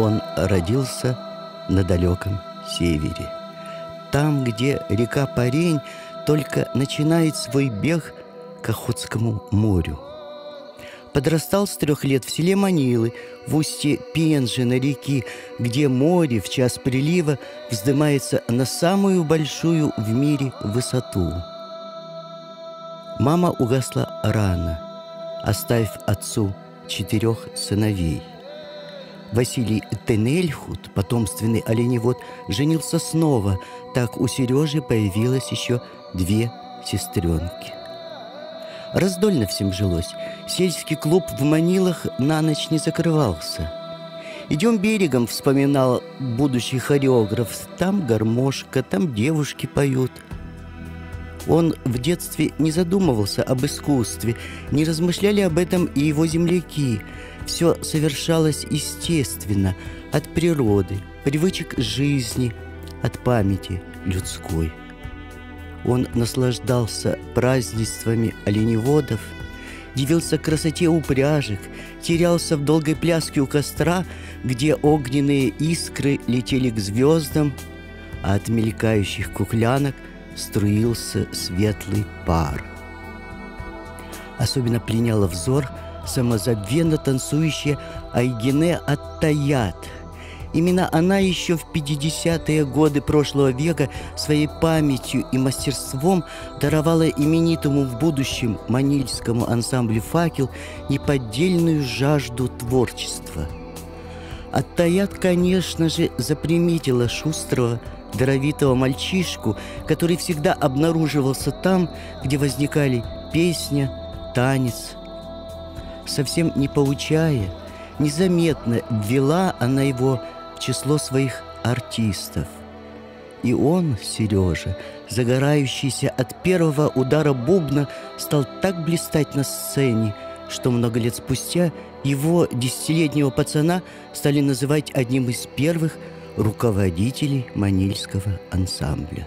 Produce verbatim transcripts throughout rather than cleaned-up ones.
Он родился на далеком севере, там, где река Парень только начинает свой бег к Охотскому морю. Подрастал с трех лет в селе Манилы, в устье Пенжина реки, где море в час прилива вздымается на самую большую в мире высоту. Мама угасла рано, оставив отцу четырех сыновей. Василий Тенельхут, потомственный оленевод, женился снова. Так у Сережи появилось еще две сестренки. Раздольно всем жилось. Сельский клуб в Манилах на ночь не закрывался. «Идем берегом», — вспоминал будущий хореограф. «Там гармошка, там девушки поют». Он в детстве не задумывался об искусстве, не размышляли об этом и его земляки. Все совершалось естественно, от природы, привычек жизни, от памяти людской. Он наслаждался празднествами оленеводов, дивился красоте упряжек, терялся в долгой пляске у костра, где огненные искры летели к звездам, а от мелькающих куклянок струился светлый пар. Особенно пленяла взор самозабвенно танцующая Айгине Ат-Таят. Именно она еще в пятидесятые годы прошлого века своей памятью и мастерством даровала именитому в будущем манильскому ансамблю «Факел» неподдельную жажду творчества. Ат-Таят, конечно же, заприметила шустрого, даровитого мальчишку, который всегда обнаруживался там, где возникали песня, танец. Совсем не поучая, незаметно ввела она его в число своих артистов. И он, Сережа, загорающийся от первого удара бубна, стал так блистать на сцене, что много лет спустя его, десятилетнего пацана, стали называть одним из первых руководителей манильского ансамбля.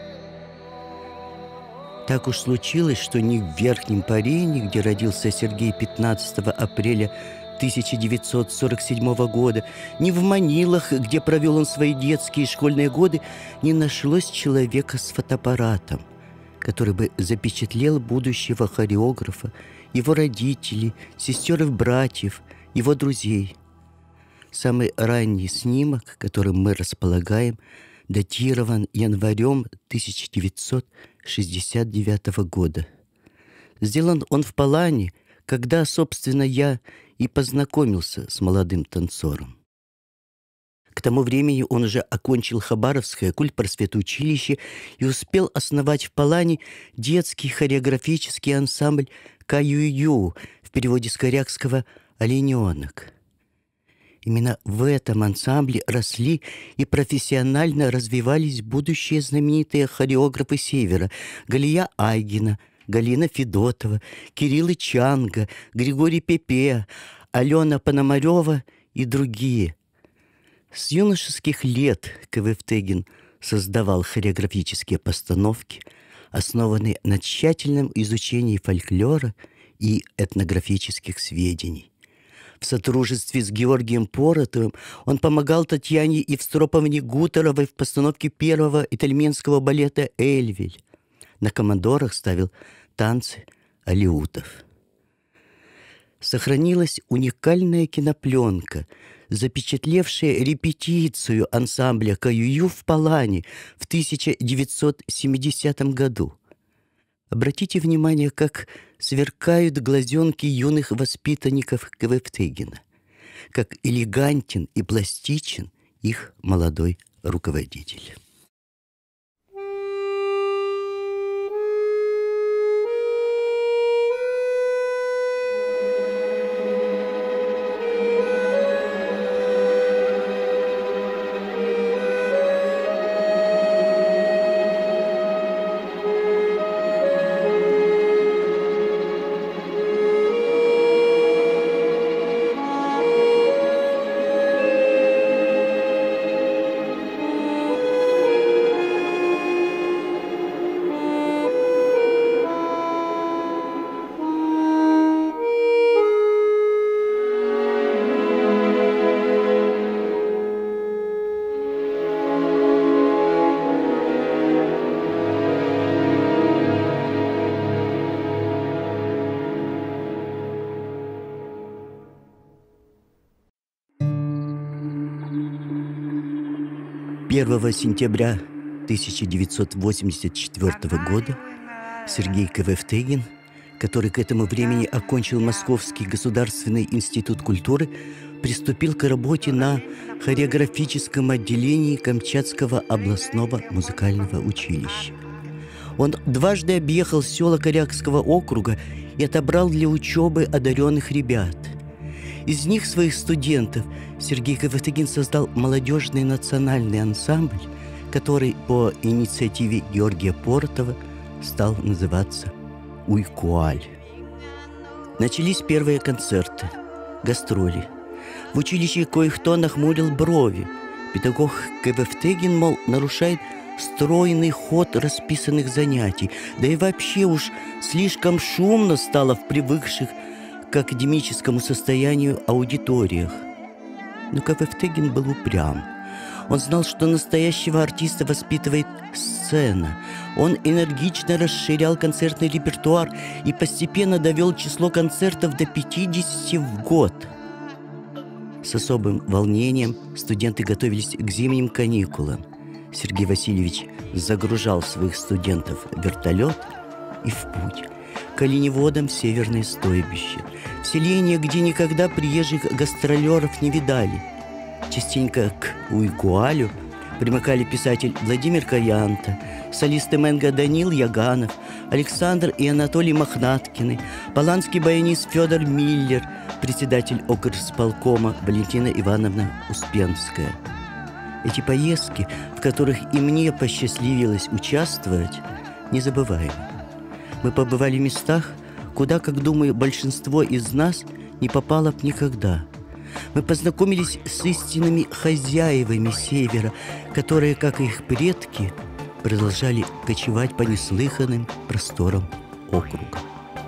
Так уж случилось, что ни в Верхнем Парене, где родился Сергей пятнадцатого апреля тысяча девятьсот сорок седьмого года, ни в Манилах, где провел он свои детские и школьные годы, не нашлось человека с фотоаппаратом, который бы запечатлел будущего хореографа, его родителей, сестер и братьев, его друзей. Самый ранний снимок, которым мы располагаем, датирован январем тысяча девятьсот шестьдесят девятого года. Сделан он в Палане, когда, собственно, я и познакомился с молодым танцором. К тому времени он уже окончил Хабаровское культпросветучилище и успел основать в Палане детский хореографический ансамбль «Каю-ю», в переводе с корякского «олененок». Именно в этом ансамбле росли и профессионально развивались будущие знаменитые хореографы Севера: Галия Айгина, Галина Федотова, Кирилл Ичанга, Григорий Пепе, Алена Пономарева и другие. С юношеских лет Квефтегин создавал хореографические постановки, основанные на тщательном изучении фольклора и этнографических сведений. В сотрудничестве с Георгием Поротовым он помогал Татьяне Евстроповне Гутеровой в постановке первого итальянского балета «Эльвиль». На командорах ставил танцы алиутов. Сохранилась уникальная кинопленка, запечатлевшая репетицию ансамбля «Каю-ю» в Палане в тысяча девятьсот семидесятом году. Обратите внимание, как сверкают глазенки юных воспитанников Квефтегина, как элегантен и пластичен их молодой руководитель. первого сентября тысяча девятьсот восемьдесят четвёртого года Сергей Квефтегин, который к этому времени окончил Московский государственный институт культуры, приступил к работе на хореографическом отделении Камчатского областного музыкального училища. Он дважды объехал села Корякского округа и отобрал для учебы одаренных ребят. Из них, своих студентов, Сергей Квефтегин создал молодежный национальный ансамбль, который по инициативе Георгия Портова стал называться «Уйкуаль». Начались первые концерты, гастроли. В училище кое-кто нахмурил брови. Педагог Квефтегин, мол, нарушает стройный ход расписанных занятий, да и вообще уж слишком шумно стало в привыкших к академическому состоянию аудиториях. Но Квефтегин был упрям. Он знал, что настоящего артиста воспитывает сцена. Он энергично расширял концертный репертуар и постепенно довел число концертов до пятидесяти в год. С особым волнением студенты готовились к зимним каникулам. Сергей Васильевич загружал своих студентов в вертолет и в путь к оленеводам в Северное стойбище, в селение, где никогда приезжих гастролеров не видали. Частенько к Уйкуалю примыкали писатель Владимир Каянта, солисты Менга Данил Яганов, Александр и Анатолий Мохнаткины, поланский баянист Федор Миллер, председатель окрсполкома Валентина Ивановна Успенская. Эти поездки, в которых и мне посчастливилось участвовать, незабываемы. Мы побывали в местах, куда, как думаю, большинство из нас не попало б никогда. Мы познакомились с истинными хозяевами Севера, которые, как и их предки, продолжали кочевать по неслыханным просторам округа.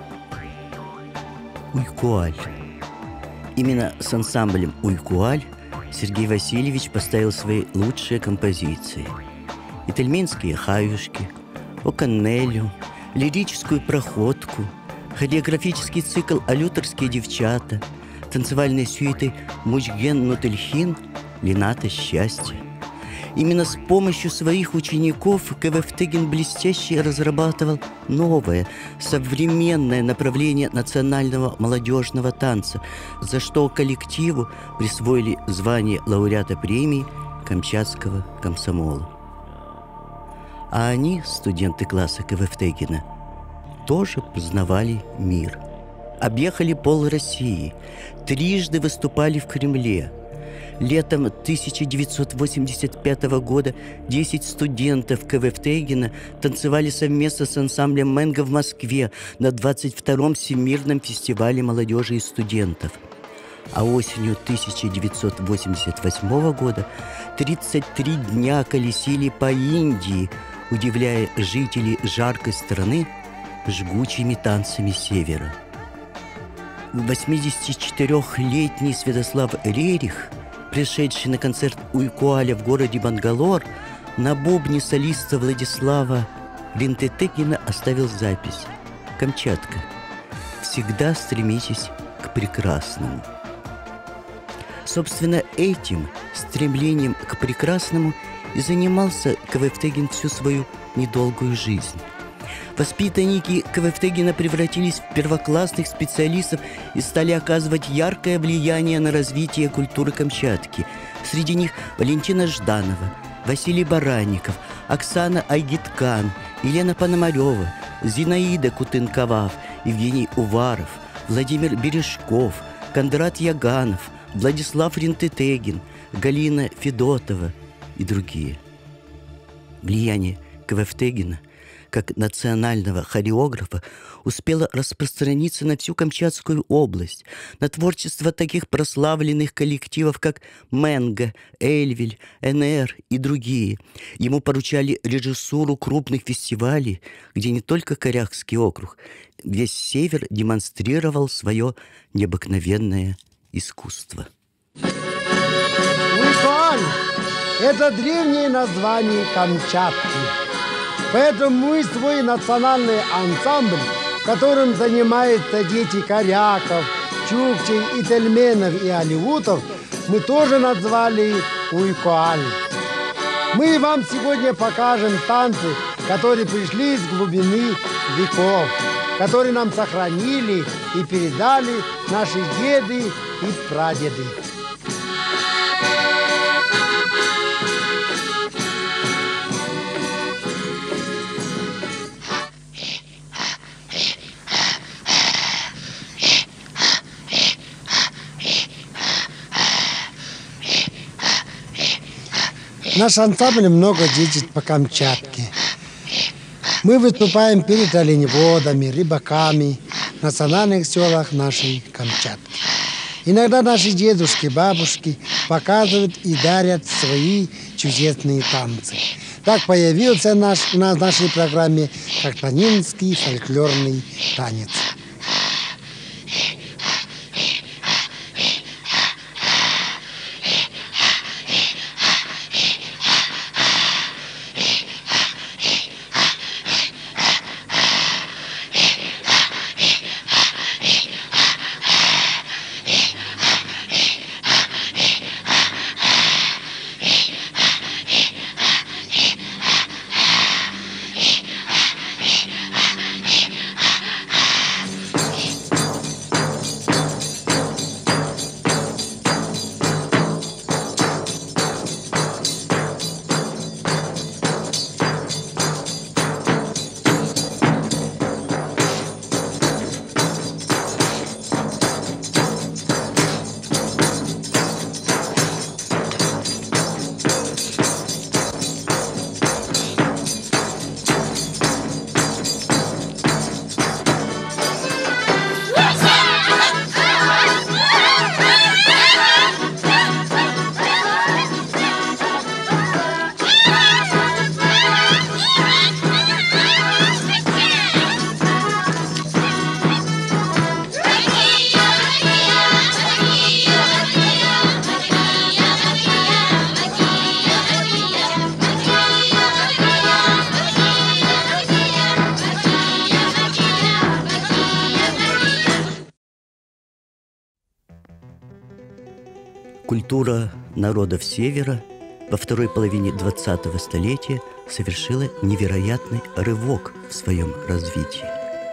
Уйкуаль. Именно с ансамблем «Уйкуаль» Сергей Васильевич поставил свои лучшие композиции. Ительменские хаюшки, оканнелю, лирическую проходку, хореографический цикл «Алюторские девчата», танцевальные сюиты «Мучген Нутельхин», «Лената счастья». Именно с помощью своих учеников Квефтегин блестяще разрабатывал новое, современное направление национального молодежного танца, за что коллективу присвоили звание лауреата премии Камчатского комсомола. А они, студенты класса Квефтегина, тоже познавали мир. Объехали пол России, трижды выступали в Кремле. Летом тысяча девятьсот восемьдесят пятого года десять студентов Квефтегина танцевали совместно с ансамблем Менга в Москве на двадцать втором Всемирном фестивале молодежи и студентов. А осенью тысяча девятьсот восемьдесят восьмого года тридцать три дня колесили по Индии, удивляя жителей жаркой страны жгучими танцами севера. восьмидесятичетырёхлетний Святослав Рерих, пришедший на концерт Уйкуаля в городе Бангалор, на бубне солиста Владислава Ринтетегина оставил запись: «Камчатка, всегда стремитесь к прекрасному». Собственно, этим стремлением к прекрасному и занимался Квефтегин всю свою недолгую жизнь. Воспитанники Квефтегина превратились в первоклассных специалистов и стали оказывать яркое влияние на развитие культуры Камчатки. Среди них Валентина Жданова, Василий Баранников, Оксана Айгиткан, Елена Пономарева, Зинаида Кутынковав, Евгений Уваров, Владимир Бережков, Кондрат Яганов, Владислав Ринтетегин, Галина Федотова и другие. Влияние Квефтегина как национального хореографа успела распространиться на всю Камчатскую область, на творчество таких прославленных коллективов, как Менга, Эльвиль, эн эр и другие. Ему поручали режиссуру крупных фестивалей, где не только Корякский округ, весь север демонстрировал свое необыкновенное искусство. Уйкуаль – это древнее название Камчатки. Поэтому мы свой национальный ансамбль, которым занимаются дети коряков, чукчей, ительменов и алеутов, мы тоже назвали Уйкуаль. Мы вам сегодня покажем танцы, которые пришли из глубины веков, которые нам сохранили и передали наши деды и прадеды. Наш ансамбль много ездит по Камчатке. Мы выступаем перед оленеводами, рыбаками в национальных селах нашей Камчатки. Иногда наши дедушки, бабушки показывают и дарят свои чудесные танцы. Так появился наш, в нашей программе Каштанинский фольклорный танец. Культура народов Севера во второй половине двадцатого столетия совершила невероятный рывок в своем развитии.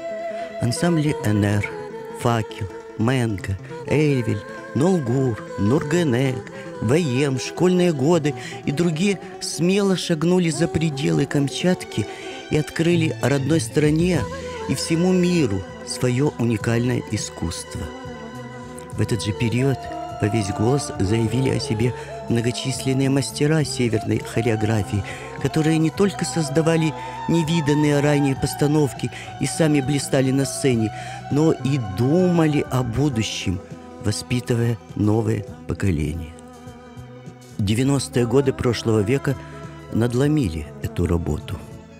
Ансамбли ЭНР, Факел, Менга, Эльвель, Нолгур, Нургенек, ВМ, Школьные годы и другие смело шагнули за пределы Камчатки и открыли родной стране и всему миру свое уникальное искусство. В этот же период во весь голос заявили о себе многочисленные мастера северной хореографии, которые не только создавали невиданные ранее постановки и сами блистали на сцене, но и думали о будущем, воспитывая новое поколение. девяностые годы прошлого века надломили эту работу.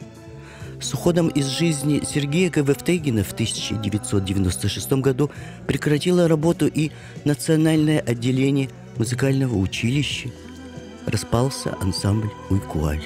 С уходом из жизни Сергея Кавефтегина в тысяча девятьсот девяносто шестом году прекратило работу и национальное отделение музыкального училища. Распался ансамбль «Уйкуаль».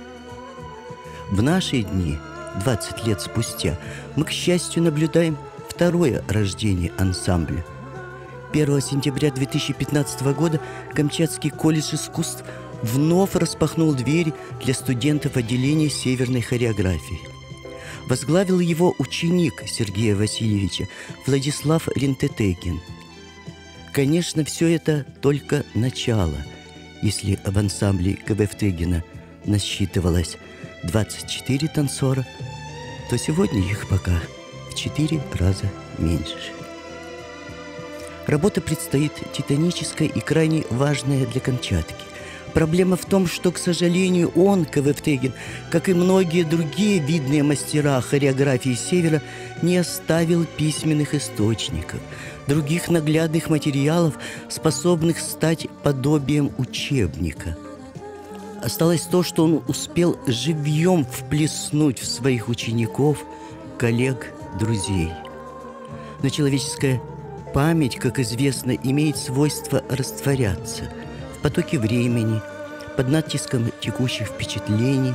В наши дни, двадцать лет спустя, мы, к счастью, наблюдаем второе рождение ансамбля. первого сентября две тысячи пятнадцатого года Камчатский колледж искусств вновь распахнул двери для студентов отделения северной хореографии. Возглавил его ученик Сергея Васильевича Владислав Рентетекин. Конечно, все это только начало. Если в ансамбле Кавефтегина насчитывалось двадцать четыре танцора, то сегодня их пока в четыре раза меньше. Работа предстоит титаническая и крайне важная для Камчатки. Проблема в том, что, к сожалению, он, Кавефтегин, как и многие другие видные мастера хореографии Севера, не оставил письменных источников, других наглядных материалов, способных стать подобием учебника. Осталось то, что он успел живьем вплеснуть в своих учеников, коллег, друзей. Но человеческая память, как известно, имеет свойство растворяться в потоке времени, под натиском текущих впечатлений.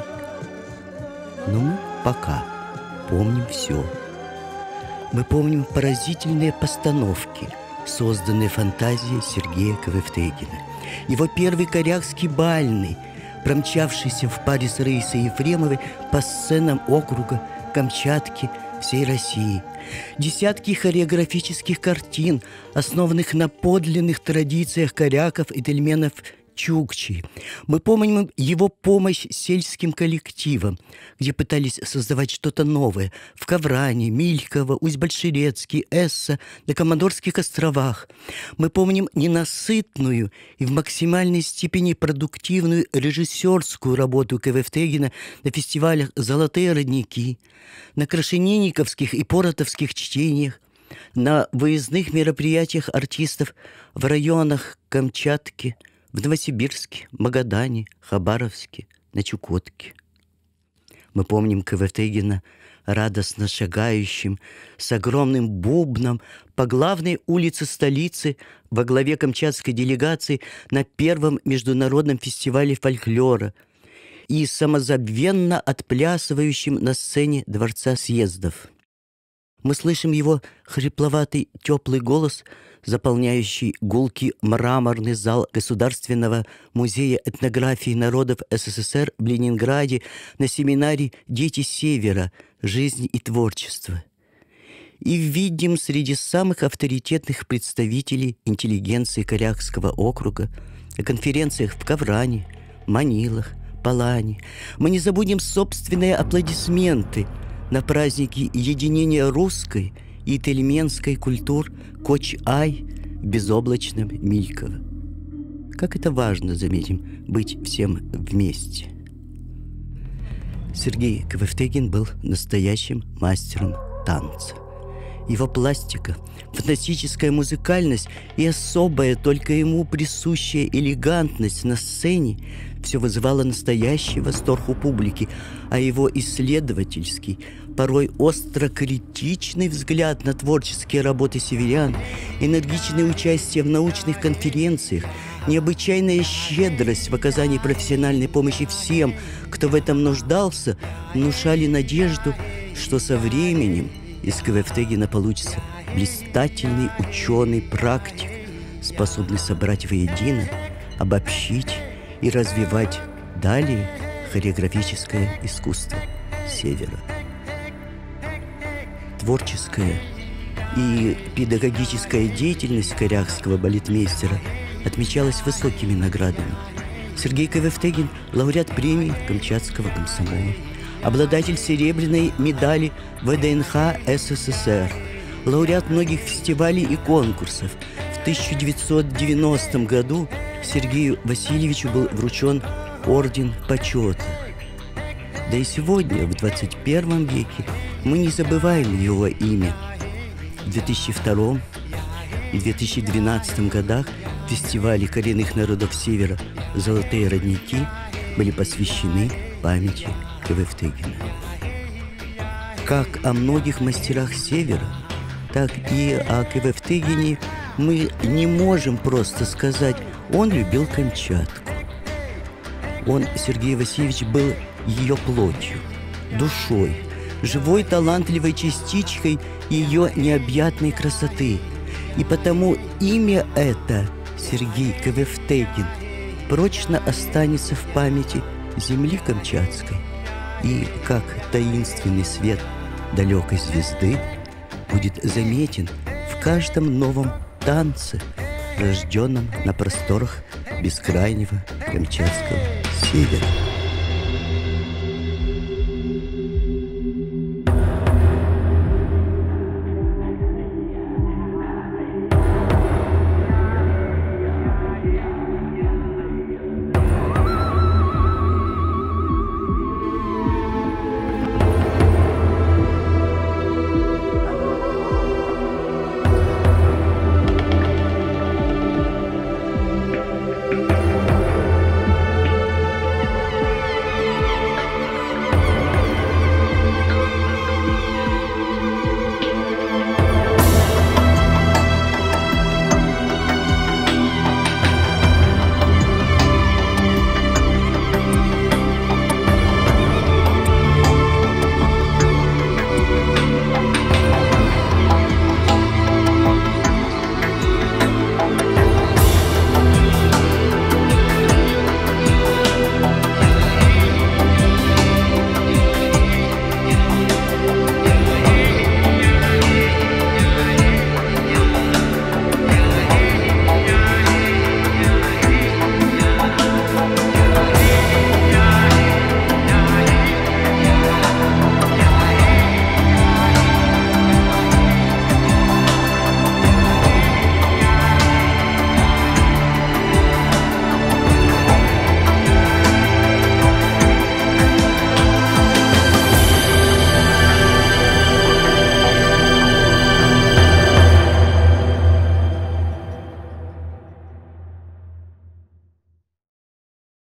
Но мы пока помним все. Мы помним поразительные постановки, созданные фантазией Сергея Кавефтегина. Его первый корякский бальный, промчавшийся в паре с Раисой Ефремовой по сценам округа, Камчатки, всей России. Десятки хореографических картин, основанных на подлинных традициях коряков и тельменов Чукчи. Мы помним его помощь сельским коллективам, где пытались создавать что-то новое в Ковране, Мильково, Усть-Большерецке, Эсса, на Командорских островах. Мы помним ненасытную и в максимальной степени продуктивную режиссерскую работу Кевефтегина на фестивалях «Золотые родники», на крашенинниковских и поротовских чтениях, на выездных мероприятиях артистов в районах Камчатки, в Новосибирске, Магадане, Хабаровске, на Чукотке. Мы помним Кевефтегина радостно шагающим с огромным бубном по главной улице столицы во главе камчатской делегации на первом международном фестивале фольклора и самозабвенно отплясывающим на сцене Дворца съездов. Мы слышим его хрипловатый теплый голос, заполняющий гулкий мраморный зал Государственного музея этнографии народов СССР в Ленинграде на семинаре «Дети Севера. Жизнь и творчество». И видим среди самых авторитетных представителей интеллигенции Корякского округа на конференциях в Ковране, Манилах, Палане. Мы не забудем собственные аплодисменты на празднике единения русской и тельменской культур Коч-Ай в безоблачном Мильково. Как это важно, заметим, быть всем вместе. Сергей Кевефтегин был настоящим мастером танца. Его пластика, фантастическая музыкальность и особая, только ему присущая элегантность на сцене все вызывало настоящий восторг у публики, а его исследовательский, порой остро критичный взгляд на творческие работы северян, энергичное участие в научных конференциях, необычайная щедрость в оказании профессиональной помощи всем, кто в этом нуждался, внушали надежду, что со временем из Кевефтегина получится блистательный ученый-практик, способный собрать воедино, обобщить и развивать далее хореографическое искусство Севера. Творческая и педагогическая деятельность корякского балетмейстера отмечалась высокими наградами. Сергей Кевефтегин – лауреат премии Камчатского комсомола, обладатель серебряной медали ВДНХ СССР, лауреат многих фестивалей и конкурсов. В тысяча девятьсот девяностом году Сергею Васильевичу был вручен орден почета. Да и сегодня, в двадцать первом веке, мы не забываем его имя. В две тысячи втором и две тысячи двенадцатом годах фестивали коренных народов Севера «Золотые родники» были посвящены памяти Кевефтегина. Как о многих мастерах Севера, так и о Кевефтегине мы не можем просто сказать: он любил Камчатку. Он, Сергей Васильевич, был ее плотью, душой, живой талантливой частичкой ее необъятной красоты. И потому имя это, Сергей Кевефтегин, прочно останется в памяти земли камчатской и, как таинственный свет далекой звезды, будет заметен в каждом новом танце, рожденном на просторах бескрайнего камчатского севера.